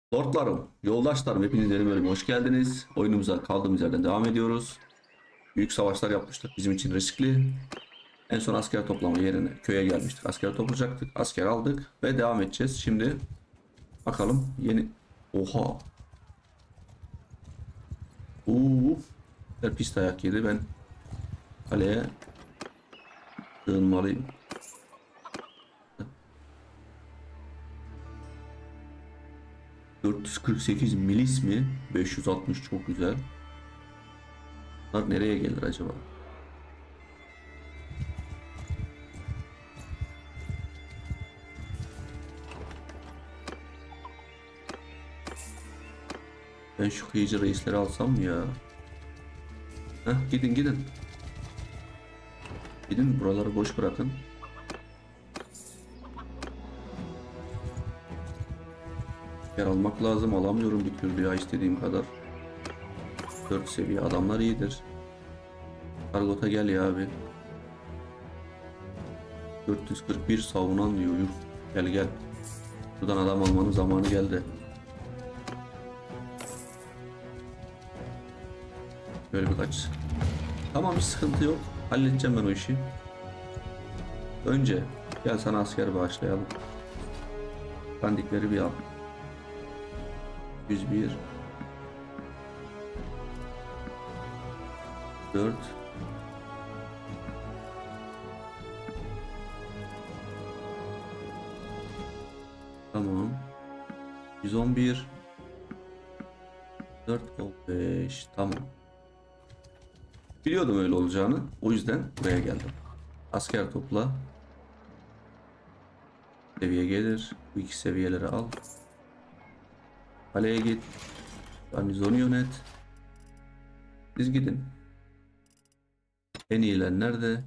Lordlarım, yoldaşlarım hepiniz benim bölüme hoş geldiniz. Oyunumuza kaldığımız yerden devam ediyoruz. Büyük savaşlar yapmıştık, bizim için riskli. En son asker toplama yerine köye gelmiştik. Asker toplayacaktık, asker aldık ve devam edeceğiz. Şimdi bakalım yeni... Oha! Uuu! Pis dayak yedi, ben kaleye sığınmalıyım. 448 milis mi? 560 çok güzel. Bunlar nereye gelir acaba? Ben şu kıyıcı reisleri alsam mı ya? Heh, gidin gidin. Gidin, buraları boş bırakın. Yer almak lazım. Alamıyorum bir türlü ya, istediğim kadar. 4 seviye adamlar iyidir. Kargota gel ya abi. 441 savunan diyor. Yuh. Gel gel. Buradan adam almanın zamanı geldi. Böyle birkaç. Tamam, hiç sıkıntı yok. Halledeceğim ben o işi. Önce gel sana asker bağışlayalım. Pandikleri bir al. 101 4 Tamam. 111 415 tamam. Biliyordum öyle olacağını. O yüzden buraya geldim. Asker topla. Seviye gelir. Bu iki seviyeleri al. Kaleye git. Garnizonu yönet. Siz gidin. En iyiler nerede?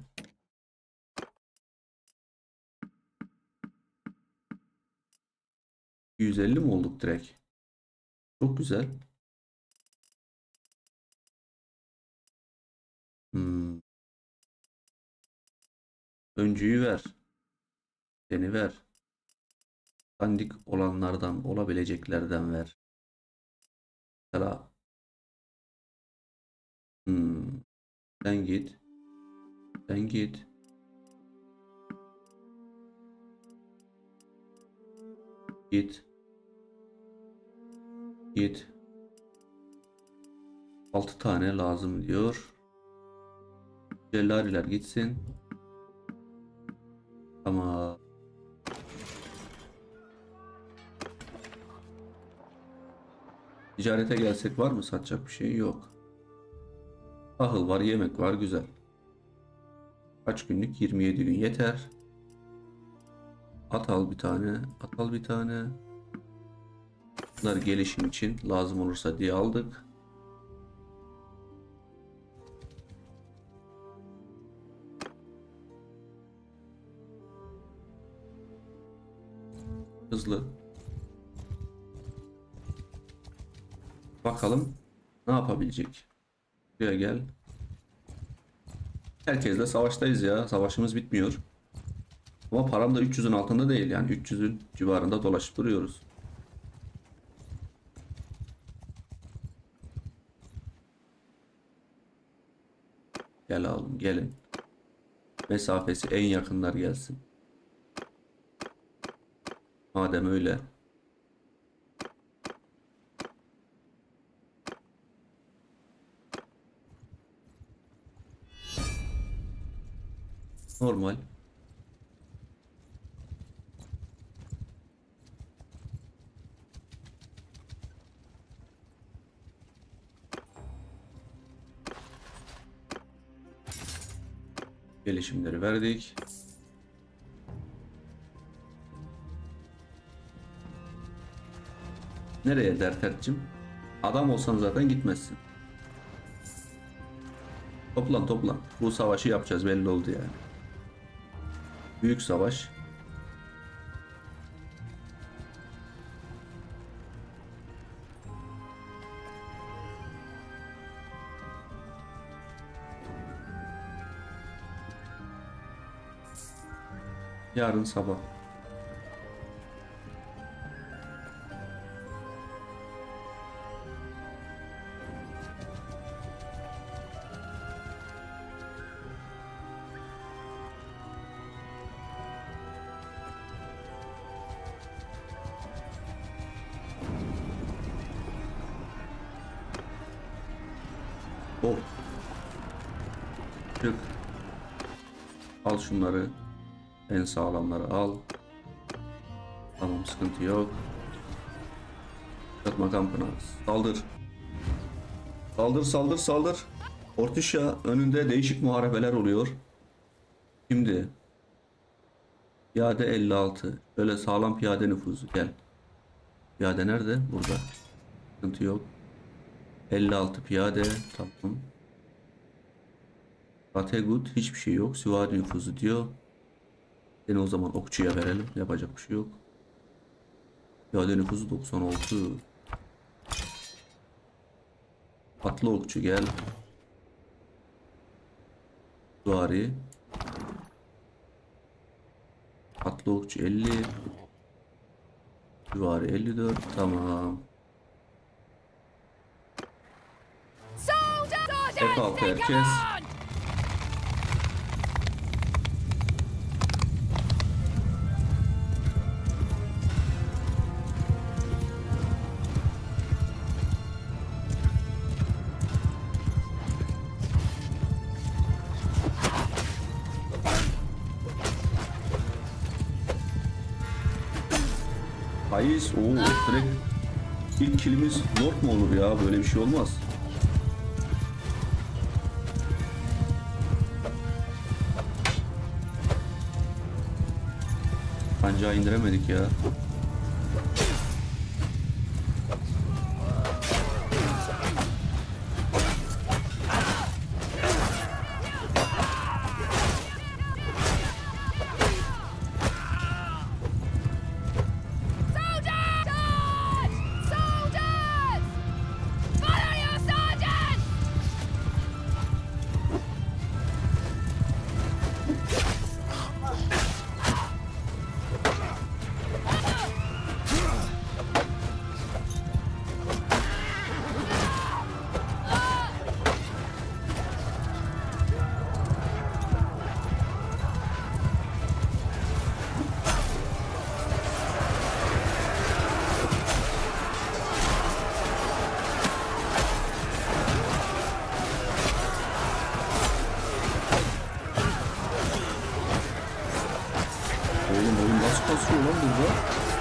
150 mi olduk direkt? Çok güzel. Hmm. Öncüyü ver. Seni ver. Dandik olanlardan, olabileceklerden ver. Mesela sen git. Sen git. Git. Git. 6 tane lazım diyor. Cellariler gitsin. Ama ticarete gelsek var mı satacak bir şey? Yok. Tahıl var, yemek var, güzel. Kaç günlük? 27 gün yeter. At al bir tane. At al bir tane. Bunlar gelişim için lazım olursa diye aldık. Hızlı. Bakalım ne yapabilecek. Buraya gel. Herkesle savaştayız ya. Savaşımız bitmiyor. Ama param da 300'ün altında değil. Yani 300'ün civarında dolaşıp duruyoruz. Gel oğlum gelin. Mesafesi en yakınlar gelsin. Madem öyle. Normal. Gelişimleri verdik. Nereye Derterçim? Adam olsan zaten gitmezsin. Toplan toplan. Bu savaşı yapacağız, belli oldu yani. Büyük savaş. Yarın sabah. Oh. Çık. Al şunları. En sağlamları al. Tamam, sıkıntı yok. Yatma kampına. Saldır. Saldır, saldır, saldır. Ortuşa önünde değişik muharebeler oluyor. Şimdi piyade 56. Böyle sağlam piyade nüfuzu, gel. Piyade nerede? Burada. Sıkıntı yok. 56 piyade. Tamam. Bategut hiçbir şey yok. Süvari nüfuzu diyor. Seni o zaman okçuya verelim. Yapacak bir şey yok. Piyade nüfuzu 96. Atlı okçu gel. Süvari. Atlı okçu 50. Süvari 54. Tamam. F6 herkes. Hayır, direkt ilk kilimiz Lord mu olur ya? Böyle bir şey olmaz. Pancağı indiremedik ya. Oğlum nasıl kasıyor lan burada?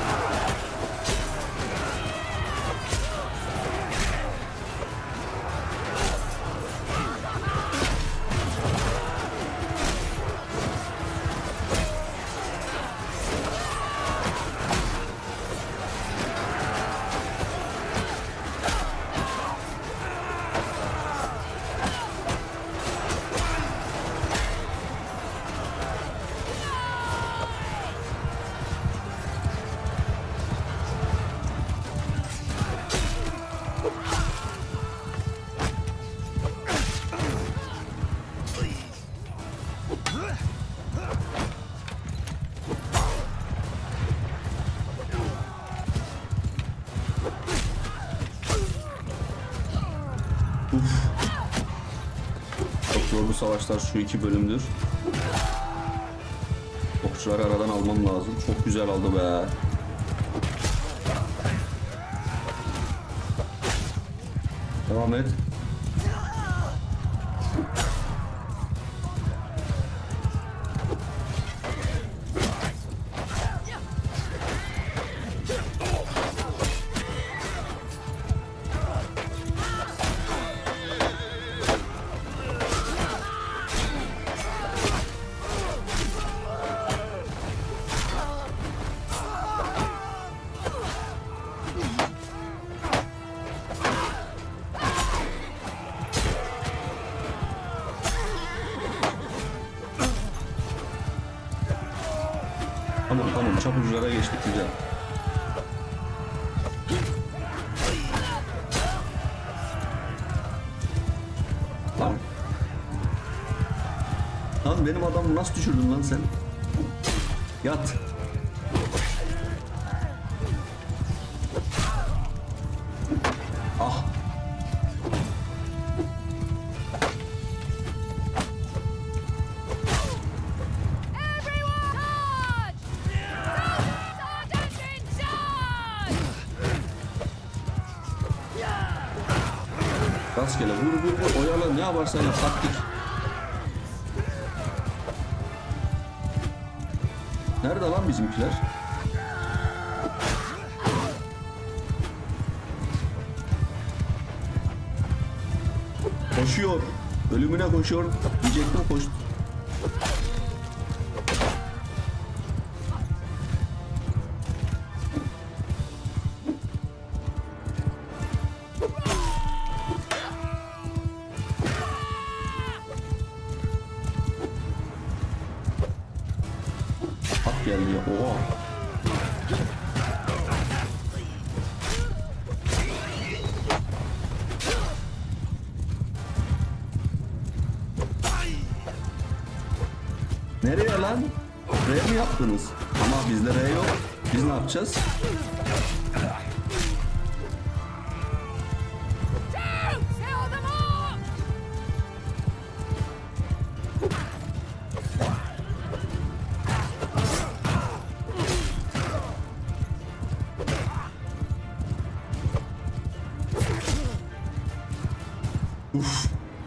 Çok zorlu savaşlar şu 2 bölümdür. Okçuları aradan almam lazım. Çok güzel aldı be. Devam et. Tamam çapuculara geçtik, güzel. Lan benim adamı nasıl düşürdün lan sen? Yat. Ah. Rastgele vur vur vur. Oyala, ne yaparsan yap. Taktik. Nerede lan bizimkiler? Koşuyor. Ölümüne koşuyor. Diyecektim, koştu. At geldi ya. Oha. Nereye lan? R mi yaptınız? Ama bizde R yok. Biz ne yapacağız? Uf.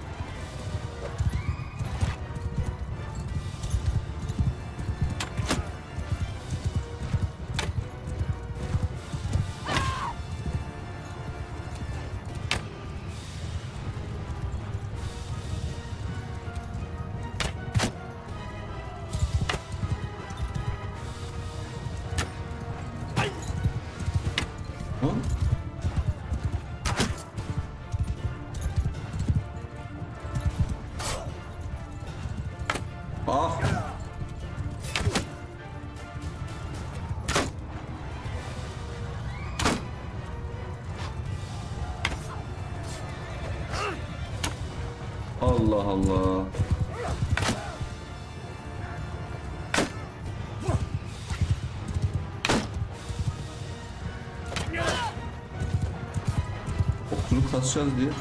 Ha? Ah. Allah Allah. Okçuluk kasacağız diye.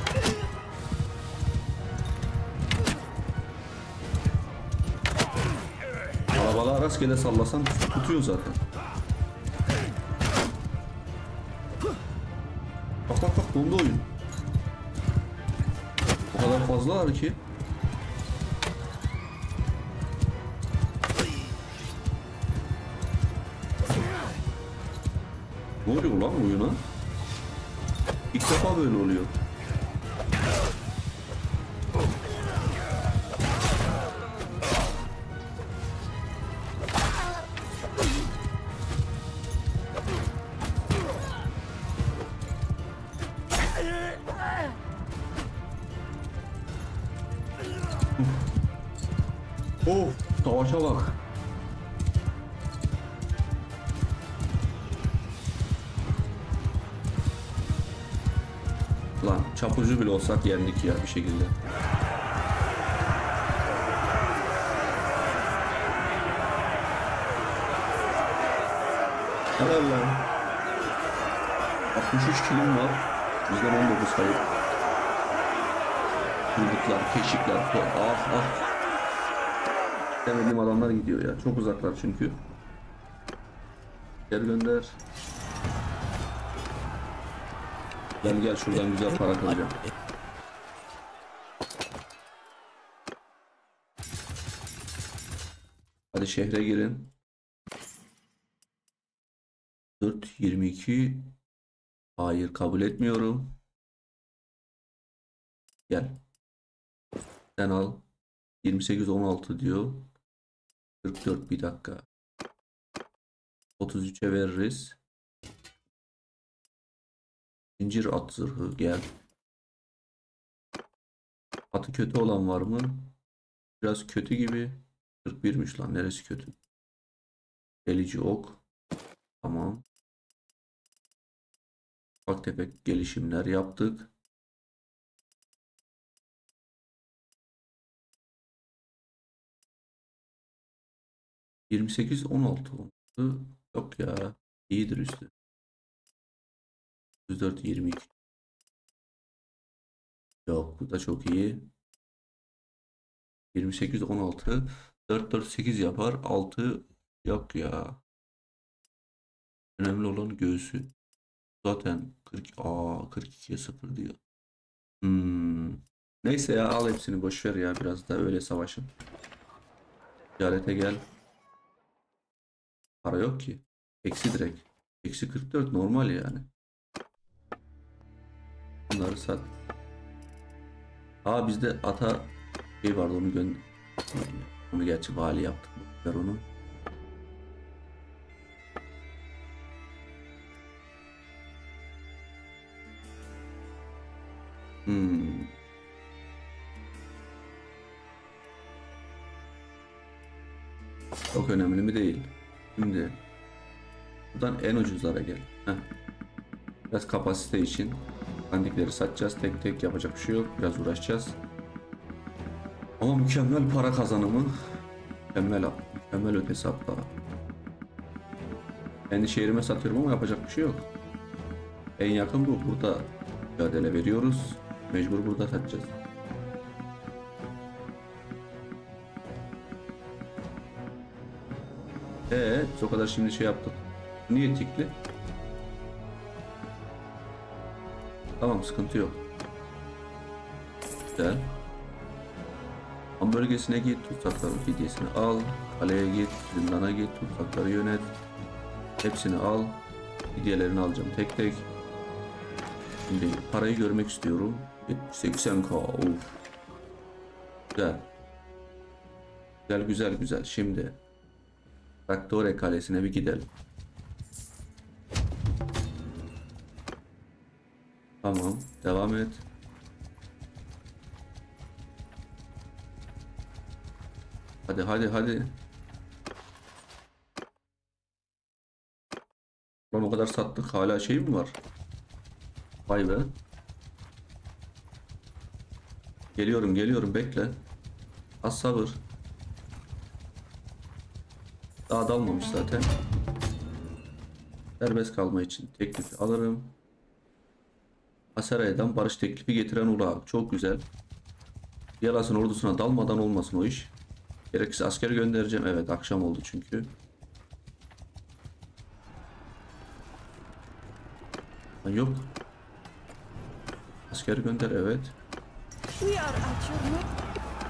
Arabalar rastgele sallasan tutuyor zaten. Bak bak bak, dondu oyun. O kadar fazlalar ki. Ne oluyor lan oyuna? İlk defa böyle oluyor. Of, savaşa bak. Lan çapulcu bile olsak yendik ya bir şekilde. Helal lan. 63 kilim var. Bizden 19 kayıp. Kırdıklar, keşikler. Ah ah. Demediğim adamlar gidiyor ya. Çok uzaklar çünkü. Gel gönder. Gel gel, şuradan güzel para kazanacağım. Hadi şehre girin. 4.22. Hayır, kabul etmiyorum. Gel. Sen al. 28.16 diyor. 44, bir dakika. 33'e veririz. Zincir at zırhı, gel. Atı kötü olan var mı? Biraz kötü gibi. 41'miş lan, neresi kötü? Delici ok. Tamam. Ufak tefek gelişimler yaptık. %28.16 yok ya. İyidir üstü. 34.22. Yok, bu da çok iyi. 28.16. 4.48 yapar. 6 yok ya. Önemli olan göğsü. Zaten 42'ye 0 diyor. Neyse ya, al hepsini, boş ver ya, biraz da öyle savaşın. Ticarete gel. Para yok ki. Eksi direkt. Eksi 44 normal yani. Bunları sat. Aa, bizde ata şey vardı, onu gönder. Onu gerçi vali yaptık. Ver onu. Hmm. Çok önemli mi değil. Şimdi buradan en ucuzlara gel. Heh. Biraz kapasite için pandikleri satacağız. Tek tek, yapacak bir şey yok. Biraz uğraşacağız. Ama mükemmel para kazanımı. Mükemmel, mükemmel ötesi hatta. Kendi şehrime satıyorum ama yapacak bir şey yok. En yakın bu. Burada mücadele veriyoruz. Mecbur burada satacağız. Biz o kadar şimdi şey yaptık. Niye tikli? Tamam, sıkıntı yok. Güzel. Ham bölgesine git, tutsakların fidyesini al. Kaleye git, zindana git, tutsakları yönet. Hepsini al. Fidyelerini alacağım tek tek. Şimdi parayı görmek istiyorum. 80k. Of. Güzel. Güzel güzel güzel. Şimdi Traktore Kalesi'ne bir gidelim. Tamam. Devam et. Hadi hadi hadi. Lan o kadar sattık, hala şey mi var? Vay be. Geliyorum geliyorum, bekle. Az sabır. Daha dalmamış zaten. Serbest kalma için teklifi alırım. Aseray'dan barış teklifi getiren ula. Çok güzel. Yalasın ordusuna dalmadan olmasın o iş. Gerekirse asker göndereceğim. Evet, akşam oldu çünkü. Lan yok. Asker gönder, evet. We are at your neck.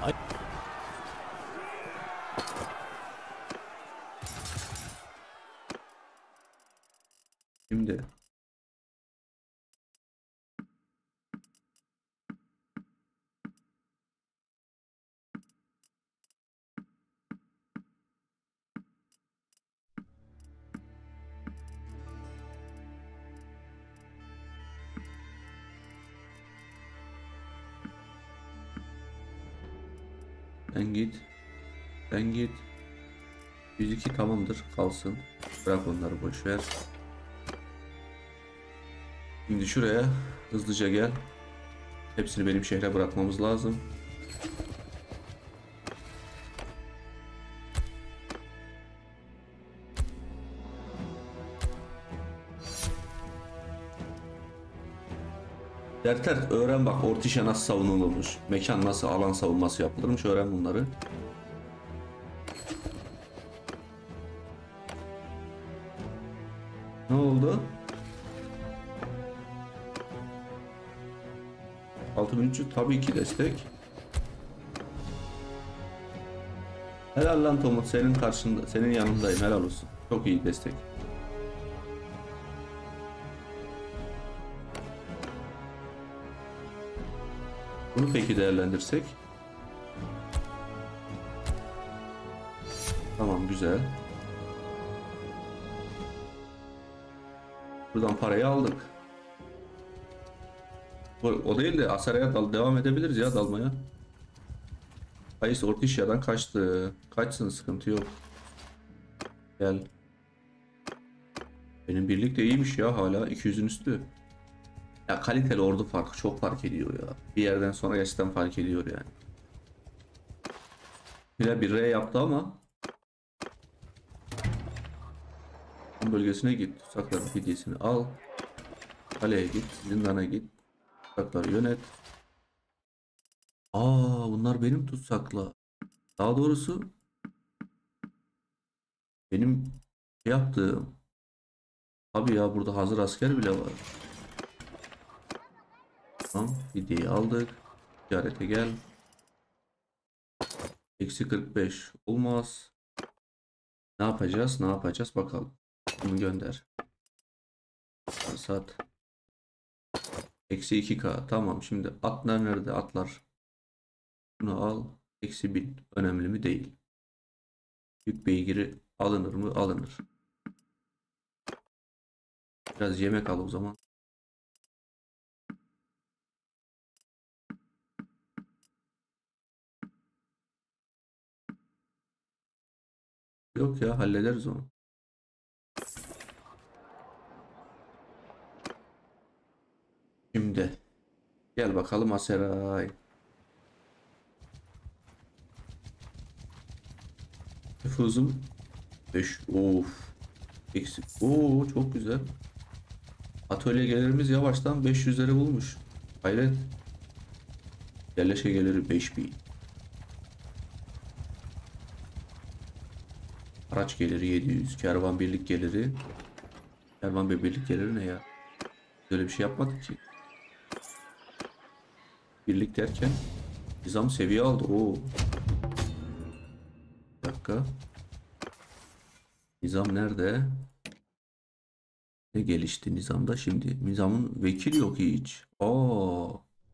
Şimdi sen git. Sen git. 102 tamamdır, kalsın. Bırak onları, boş ver. Şimdi şuraya hızlıca gel. Hepsini benim şehre bırakmamız lazım. Derter öğren bak, Ortişe nasıl savunulmuş. Mekan nasıl, alan savunması yapılırmış, öğren bunları. Ne oldu? 6300 tabii ki destek. Helal lan Tomut, senin karşında, senin yanındayım, helal olsun. Çok iyi destek. Bunu peki değerlendirsek. Tamam, güzel. Buradan parayı aldık. O değil de Asaray'a devam edebiliriz ya, dalmaya. Kayıs Ortişya'dan kaçtı. Kaçsın, sıkıntı yok. Gel. Benim birlik de iyiymiş ya, hala 200'ün üstü. Ya kaliteli ordu farkı çok fark ediyor ya. Bir yerden sonra gerçekten fark ediyor yani. Yine bir R yaptı ama bölgesine git. Tutsakların fidyesini al. Kaleye git. Zindana git. Tutsakları yönet. Bunlar benim tutsakla. Daha doğrusu benim şey yaptığım. Tabii ya, burada hazır asker bile var. Tamam, fidyeyi aldık. Ticarete gel. Eksi 45 olmaz. Ne yapacağız? Ne yapacağız? Bakalım. Bunu gönder. Sat. Eksi 2K. Tamam. Şimdi atlar nerede? Atlar. Bunu al. Eksi 1000. Önemli mi? Değil. Yük beygiri alınır mı? Alınır. Biraz yemek al o zaman. Yok ya, hallederiz onu. Şimdi gel bakalım Aseray. Nüfuzum 5. Of. Eksik. Oo, çok güzel. Atölye gelirimiz yavaştan 500'leri bulmuş. Hayret. Yerleşke geliri 5000. Araç geliri 700. Kervan birlik geliri. Kervan ve birlik geliri ne ya? Böyle bir şey yapmadık ki. Birlik derken nizam seviye aldı. Oo. Bir dakika. Nizam nerede? Ne gelişti nizamda şimdi? Nizamın vekili yok hiç. Aa.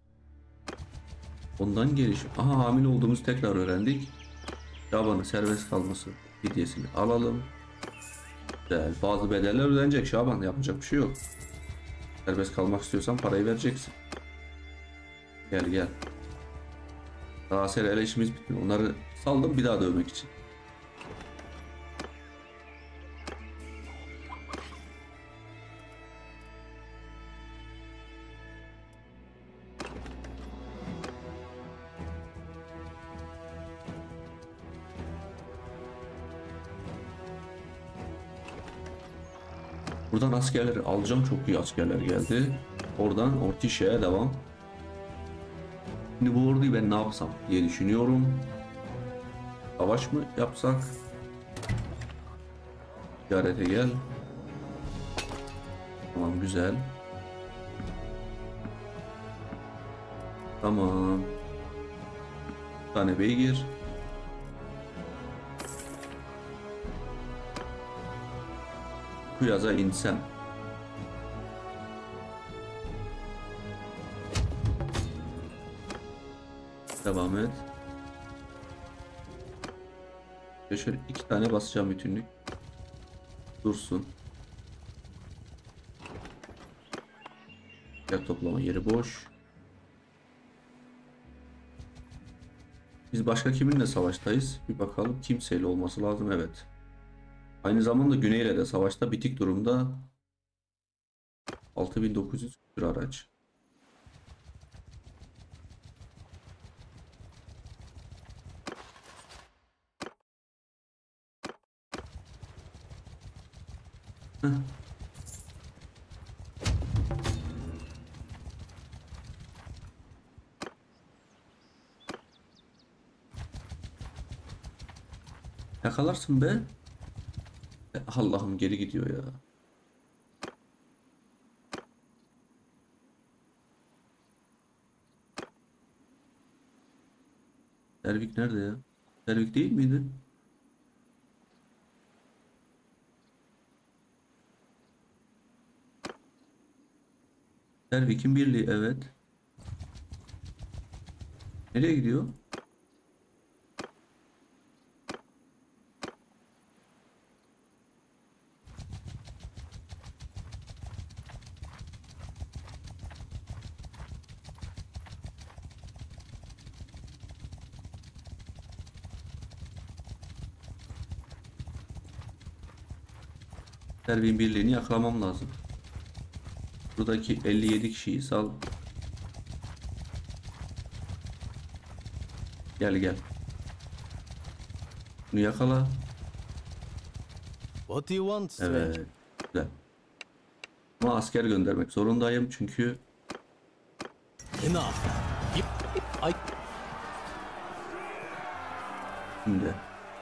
Ondan geliş. Aha, hamile olduğumuzu tekrar öğrendik. Şaban'ın serbest kalması hediyesini alalım. Güzel. Bazı bedeller ödenecek Şaban. Yapacak bir şey yok. Serbest kalmak istiyorsan parayı vereceksin. Gel gel. Daha ele işimiz bitti. Onları saldım bir daha dövmek için. Buradan askerleri alacağım. Çok iyi askerler geldi. Oradan Ortişe'ye devam. Şimdi bu orduyu ben ne yapsam diye düşünüyorum. Savaş mı yapsak? Ticarete gel. Tamam, güzel. Tamam. Bir tane beygir. Kuyaza insem. Devam et. Şöyle 2 tane basacağım bütünlük. Dursun. Yer toplama yeri boş. Biz başka kiminle savaştayız? Bir bakalım. Kimseyle olması lazım. Evet. Aynı zamanda Güney'le de savaşta bitik durumda. 6900 bir araç. Heh. Yakalarsın be. Allah'ım, geri gidiyor ya. Ervik nerede ya? Ervik değil miydi? Ervik'in birliği, evet. Nereye gidiyor? Ervik'in birliğini yakalamam lazım. Buradaki 57 kişiyi sal. Gel gel. Bunu yakala. What do you want, stranger? Evet. Güzel. Ama asker göndermek zorundayım çünkü Enough. I şimdi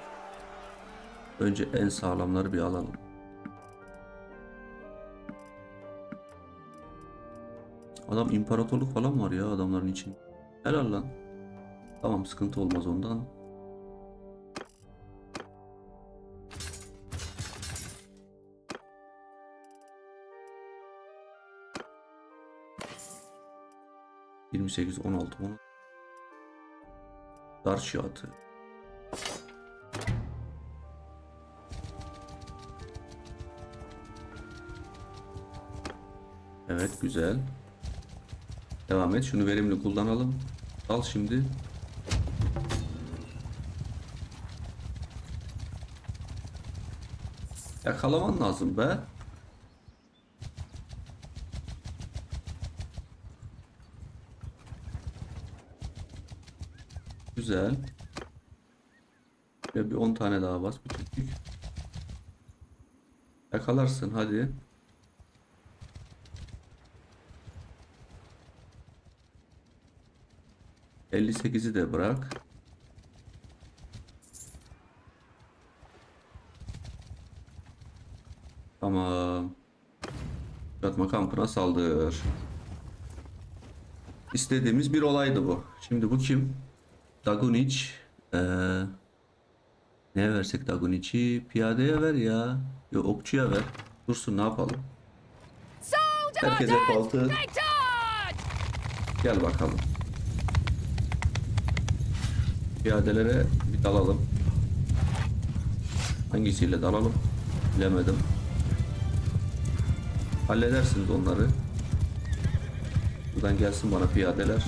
önce en sağlamları bir alalım. Adam imparatorluk falan var ya adamların için. Helal lan. Tamam, sıkıntı olmaz ondan. ...28, 16, 10. Darçı atı. Evet, güzel. Devam et. Şunu verimli kullanalım. Al şimdi. Yakalaman lazım be. Güzel. Ve bir 10 tane daha bas. Bitirdik. Yakalarsın hadi. ...58'i de bırak. Tamam. Yatma kampına saldır. İstediğimiz bir olaydı bu. Şimdi bu kim? Dagunic. Neye versek Dagunic'i? Piyadeye ver ya. Yok, okçuya ver. Dursun, ne yapalım? Herkese F6. Gel bakalım. Piyadelere bir dalalım. Hangisiyle dalalım? Bilemedim. Halledersiniz onları. Buradan gelsin bana piyadeler.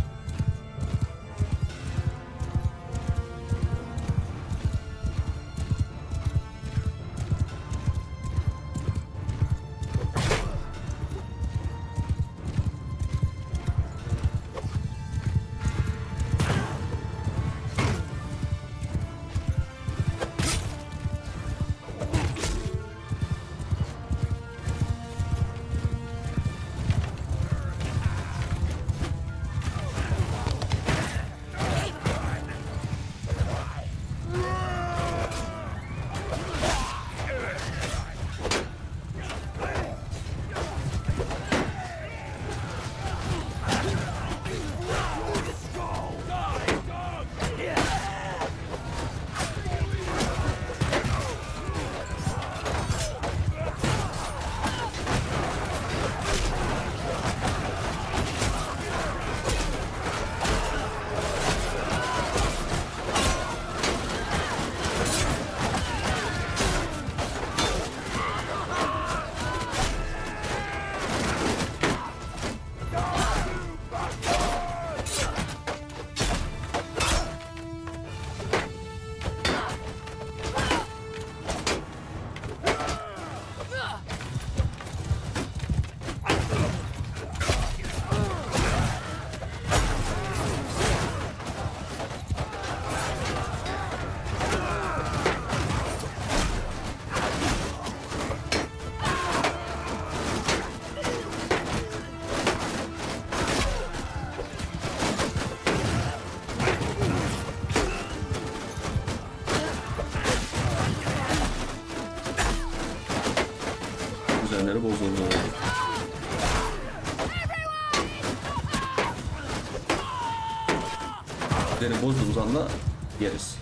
Düzenleri bozuldu. Düzeni bozduğumuz anda yeriz.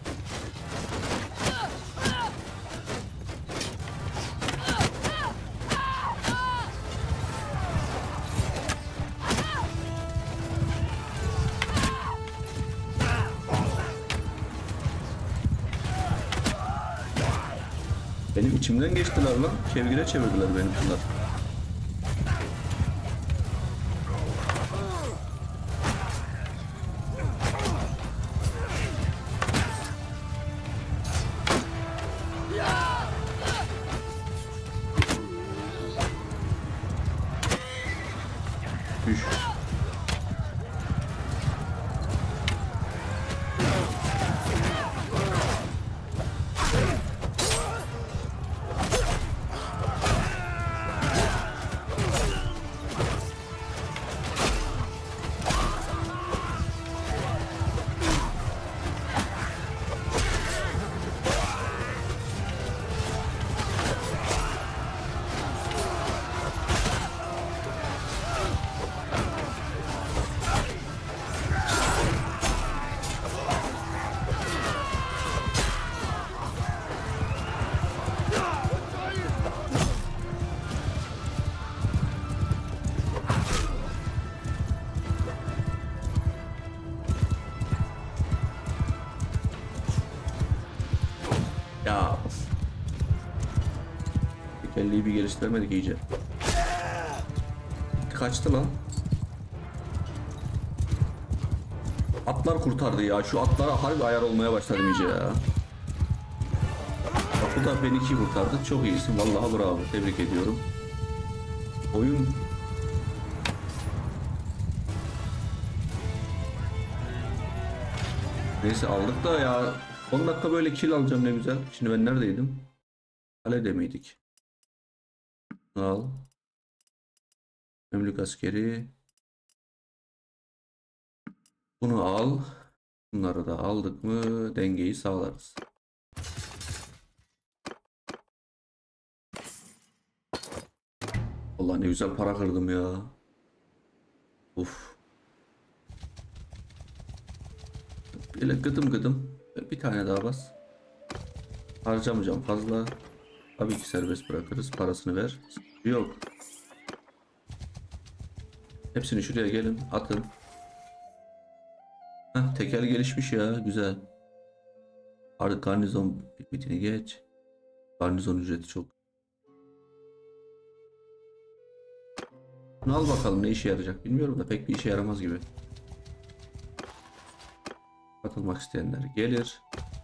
Benim içimden geçtiler lan. Kevgire çevirdiler beni bunlar. Düş. Ya. Tekerleği bir geliştiremedik iyice. Kaçtı lan. Atlar kurtardı ya. Şu atlara harbi ayar olmaya başladım iyice ya. Bak bu da beni iki kurtardı. Çok iyisin. Vallahi bravo. Tebrik ediyorum. Oyun neyse aldık da ya 10 dakika böyle kill alacağım ne güzel. Şimdi ben neredeydim? Kalede miydik? Al. Memlük askeri. Bunu al. Bunları da aldık mı dengeyi sağlarız. Allah ne güzel para kırdım ya. Uf. Böyle gıdım gıdım. Bir tane daha bas. Harcamayacağım fazla. Tabii ki serbest bırakırız. Parasını ver. Yok. Hepsini şuraya gelin. Atın. Heh, teker gelişmiş ya. Güzel. Artık garnizon bitini geç. Garnizon ücreti çok. Bunu al bakalım ne işe yarayacak bilmiyorum da pek bir işe yaramaz gibi. Katılmak isteyenler gelir.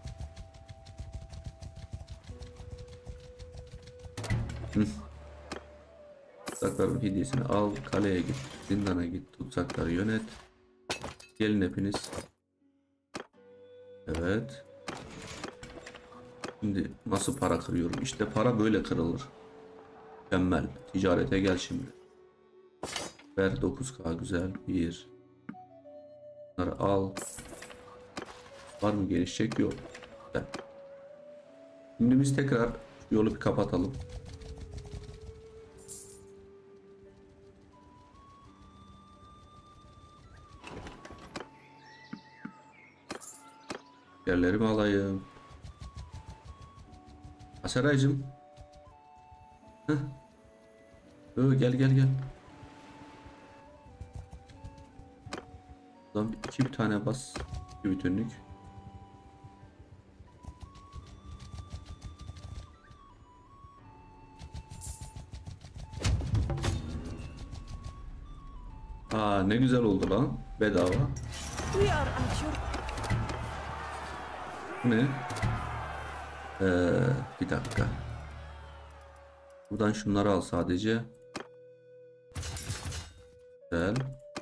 Tutsakların hediyesini al. Kaleye git. Zindana git. Tutsakları yönet. Gelin hepiniz. Evet. Şimdi nasıl para kırıyorum? İşte para böyle kırılır. Mükemmel. Ticarete gel şimdi. Ver 9K güzel. Bir. Bunları al. Var mı gelişecek? Yok. Güzel. Şimdi biz tekrar yolu bir kapatalım. Yerlerimi alayım. Aseraycım. Heh. Gel gel gel. Buradan bir tane bas. Bir bütünlük. Aa ne güzel oldu lan. Bedava. We are at your... Bu ne? Bir dakika. Buradan şunları al sadece. Güzel.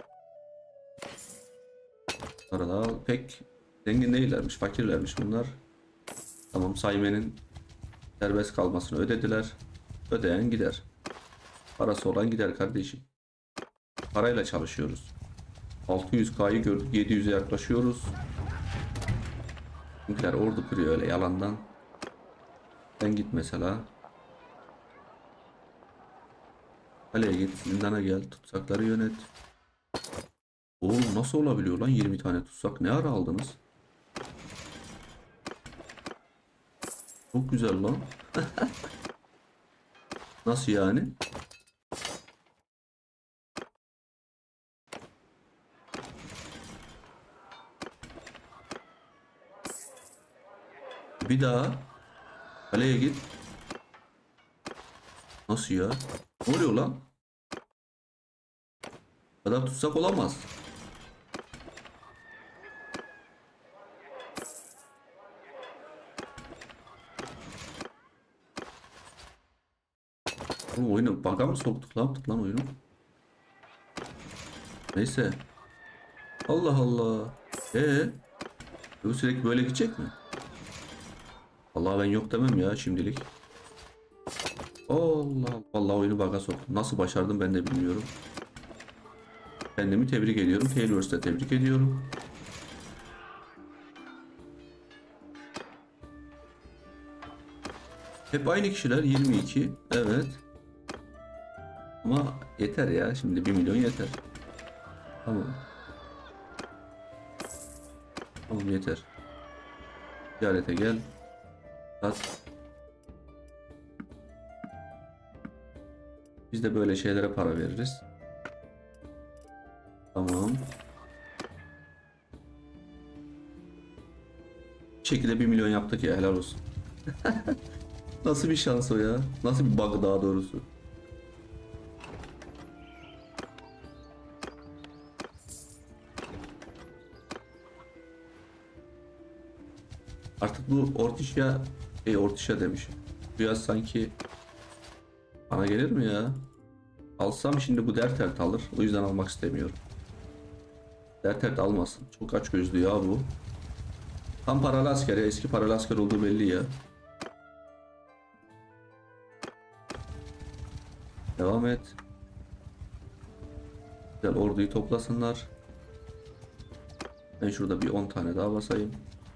Bunları da al. Pek zengin değillermiş, fakirlermiş bunlar. Tamam, Saymen'in serbest kalmasını ödediler. Ödeyen gider. Parası olan gider kardeşim. Parayla çalışıyoruz. 600K'yı gördük, 700'e yaklaşıyoruz. Bizimkiler ordu kuruyor öyle yalandan. Sen git mesela. Kaleye git, zindana gel, tutsakları yönet. Oğlum nasıl olabiliyor lan 20 tane tutsak? Ne ara aldınız? Çok güzel lan. Nasıl yani? Bir daha kaleye git. Nasıl ya? Ne oluyor lan? Bu kadar tutsak olamaz. Oğlum oyunu bug'a mı soktuk lan? Yaptık lan oyunu. Neyse. Allah Allah. Bu sürekli böyle gidecek mi? Allah ben yok demem ya şimdilik. Allah vallahi oyunu bug'a soktum. Nasıl başardım ben de bilmiyorum. Kendimi tebrik ediyorum. Taylor'u da tebrik ediyorum. Hep aynı kişiler 22. Evet. Ama yeter ya. Şimdi 1 milyon yeter. Tamam. Tamam yeter. Ziyarete gel. Sat. Biz de böyle şeylere para veririz. Tamam. Bir şekilde 1 milyon yaptık ya helal olsun. Nasıl bir şans o ya? Nasıl bir bug daha doğrusu? Artık bu Ortişya, Ortişya demiş. Biraz sanki bana gelir mi ya? Alsam şimdi bu Dertelt alır. O yüzden almak istemiyorum. Dertelt almasın. Çok açgözlü ya bu. Tam paralı asker ya. Eski paralı asker olduğu belli ya. Devam et. Güzel, orduyu toplasınlar. Ben şurada bir 10 tane daha basayım.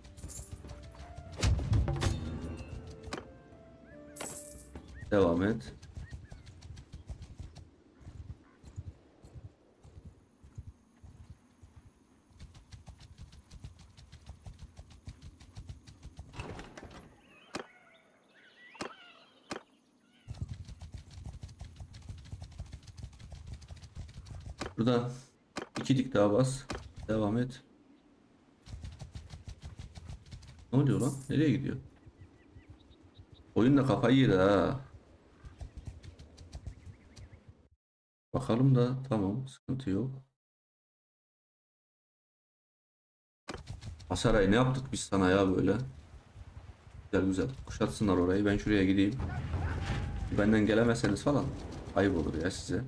Devam et. Buradan 2 dik daha bas. Devam et. Ne oluyor lan? Nereye gidiyor? Oyun da kafayı yedi ha. Bakalım da tamam, sıkıntı yok. Hasaray ne yaptık biz sana ya böyle? Güzel güzel. Kuşatsınlar orayı. Ben şuraya gideyim. Benden gelemezseniz falan ayıp olur ya size.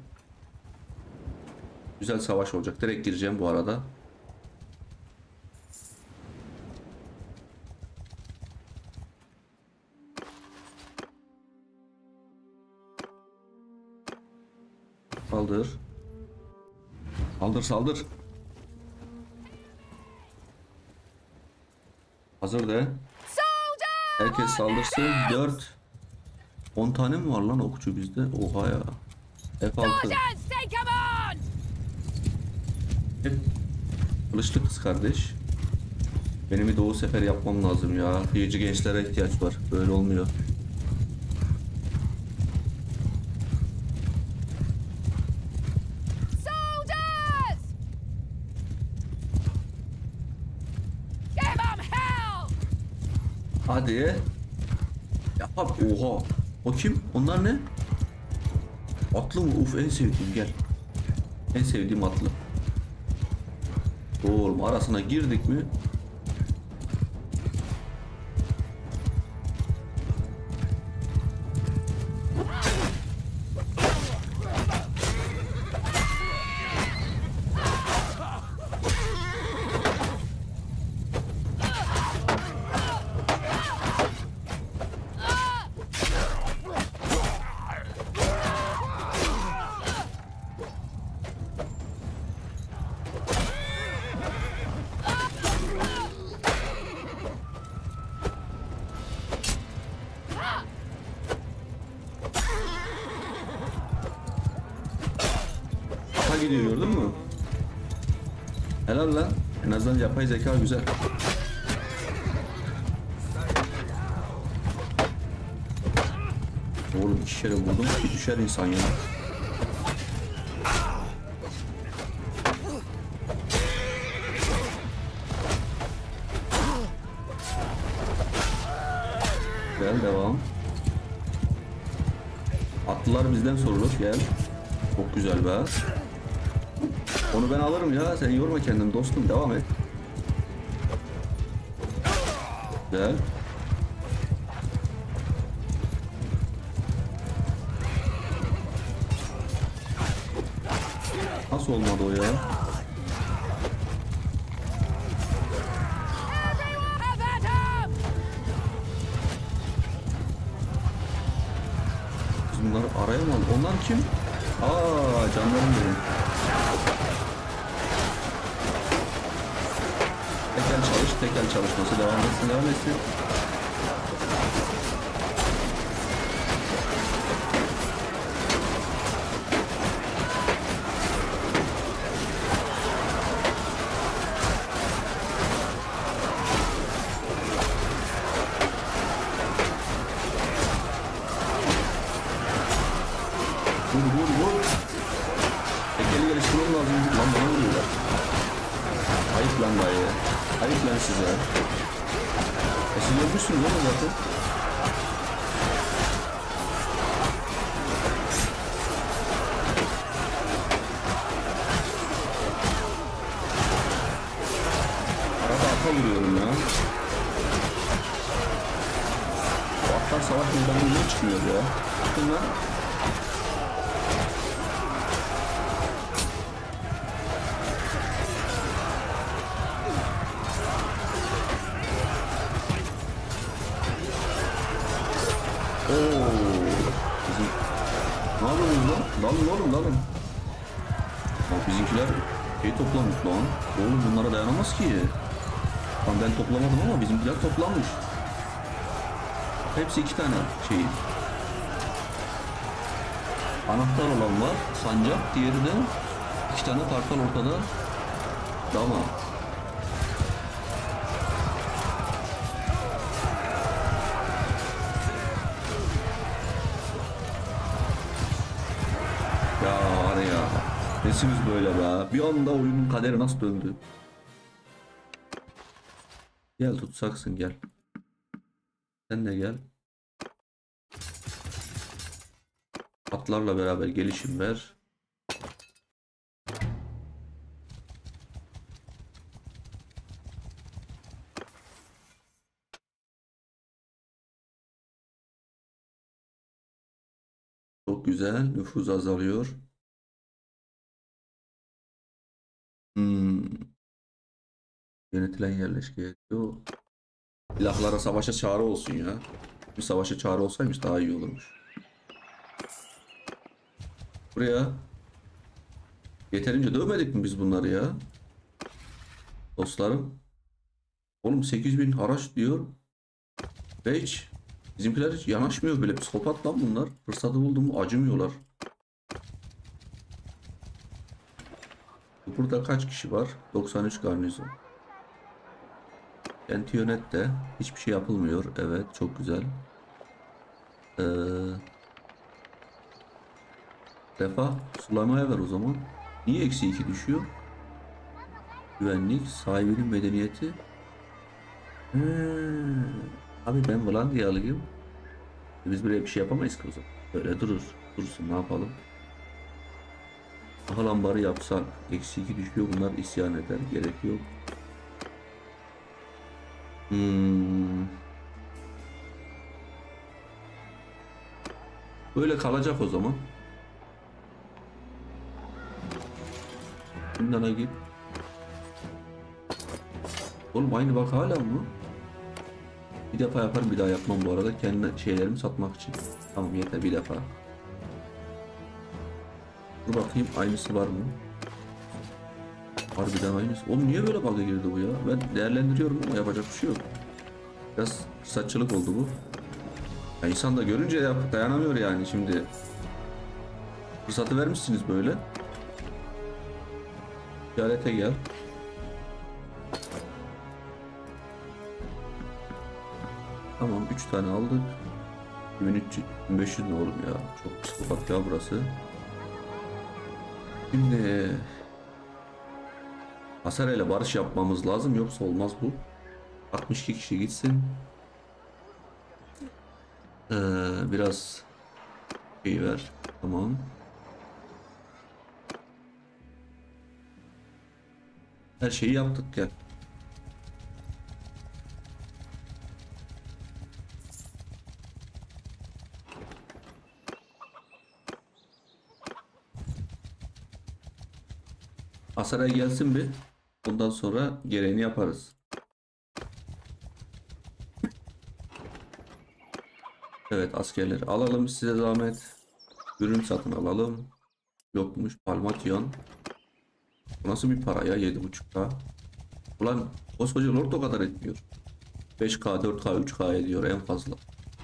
Güzel savaş olacak. Direkt gireceğim bu arada. Saldır. Saldır saldır. Hazır de. Herkes saldırsın. 4. 10 tane mi var lan okçu bizde? Oha ya. F6. Hep kılıçlı kız kardeş. Benim bir doğu seferi yapmam lazım ya. Hıyıcı gençlere ihtiyaç var. Böyle olmuyor. Hadi. Yapam. Oha. O kim? Onlar ne? Atlı mı? Uf, en sevdiğim, gel. En sevdiğim atlı. Oğlum arasına girdik mi? Gidiyor, gördün mü? Helal lan. En azından yapay zeka güzel. Oğlum 2 kere vurdum. Bir düşer insan ya. Gel devam. Atlılar bizden sorulur. Gel. Çok güzel be. Onu ben alırım ya. Sen yorma kendini dostum. Devam et. Güzel. Nasıl olmadı o ya? Biz bunları arayamadık. Onlar kim? Aa, canlarım benim. Tekel çalış, tekel çalışması devam etsin, devam etsin. Vur. Tekeli geliştirmem lazım. Lan bana vuruyorlar. Ayıp lan dayı. Ayıp lan size. Siz ölmüşsünüz ama zaten. kafa vuruyorum ya. Bu atlar savaş meydanına çıkmıyor ya. Bakın lan. Bizim... Ne yapıyorsunuz lan? Dalın oğlum dalın. Bak bizimkiler şey toplamış lan. Oğlum bunlara dayanamaz ki. Lan ben toplamadım ama bizimkiler toplanmış. Hepsi 2 tane şey. Anahtar olan var. Sancak. Diğeri de 2 tane kartal ortada. Dama. Ya var ya. Nesimiz böyle be. Bir anda oyunun kaderi nasıl döndü? Gel tutsaksın gel. Sen de gel. Atlarla beraber gelişim ver. Çok güzel. Nüfuz azalıyor. Yönetilen yerleşke. Yo. Silahlara savaşa çağrı olsun ya. Bir savaşa çağrı olsaymış daha iyi olurmuş. Buraya yeterince dövmedik mi biz bunları ya? Dostlarım. Oğlum 8.000 haraç diyor. Ve hiç bizimkiler hiç yanaşmıyor böyle. Psikopat lan bunlar. Fırsatı buldum mu acımıyorlar. Burada kaç kişi var? 93 garnizon. Kenti yönet de hiçbir şey yapılmıyor. Evet çok güzel. Ee, Refah sulamaya ver o zaman. Niye eksi 2 düşüyor? Güvenlik, sahibinin medeniyeti. Abi ben Vlandiyalıyım. Biz buraya bir şey yapamayız ki o zaman. Böyle durur. Dursun ne yapalım? Aha lambarı yapsak. Eksi 2 düşüyor. Bunlar isyan eder. Gerek yok. Böyle kalacak o zaman. Zindana git. Oğlum aynı bak hala mı? Bir defa yaparım bir daha yapmam bu arada. Kendi şeylerimi satmak için. Tamam yeter bir defa. Dur bakayım aynısı var mı? Harbiden aynısı. Oğlum niye böyle bug'a girdi bu ya? Ben değerlendiriyorum ama yapacak bir şey yok. Biraz fırsatçılık oldu bu. Ya insan da görünce dayanamıyor yani şimdi. Fırsatı vermişsiniz böyle. Ticarete gel. Tamam 3 tane aldık. 1300, 1500 ne oğlum ya? Çok psikopat ya burası. Şimdi Hasara ile barış yapmamız lazım yoksa olmaz bu. 62 kişi gitsin. Biraz şey ver. Tamam. Her şeyi yaptık gel. Hasar'a gelsin bir. Ondan sonra gereğini yaparız. Evet askerleri alalım size zahmet. Ürün satın alalım. Yokmuş Palmatyon. Bu nasıl bir para ya 7.5K. Ulan koskoca lord o kadar etmiyor. 5K, 4K, 3K ediyor en fazla.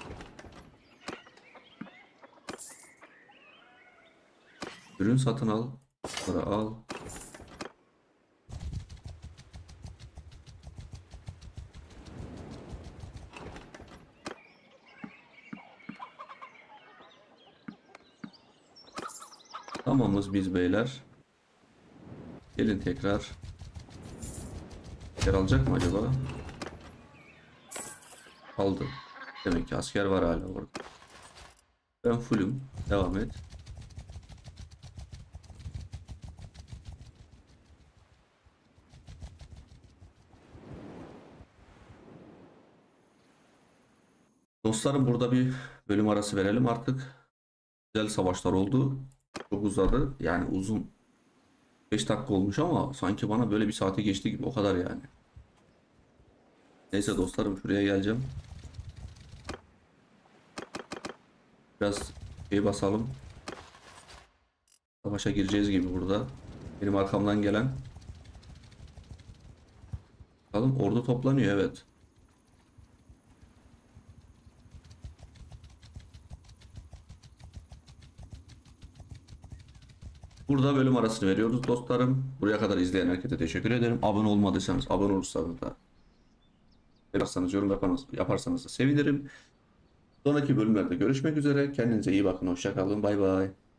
Ürün satın al. Para al. Tamamız biz beyler. Gelin tekrar. Asker alacak mı acaba? Aldı. Demek ki asker var hala orada. Ben fullüm. Devam et. Dostlarım burada bir bölüm arası verelim artık. Güzel savaşlar oldu. Çok uzadı. Yani uzun 5 dakika olmuş ama sanki bana böyle bir saate geçti gibi o kadar yani. Neyse dostlarım şuraya geleceğim. Biraz şey basalım. Savaşa gireceğiz gibi burada. Benim arkamdan gelen. Bakalım ordu toplanıyor evet. Burada bölüm arasını veriyoruz dostlarım. Buraya kadar izleyen herkese teşekkür ederim. Abone olmadıysanız abone olursanız da yaparsanız yorum yaparsanız da sevinirim. Sonraki bölümlerde görüşmek üzere. Kendinize iyi bakın. Hoşça kalın. Bay bay.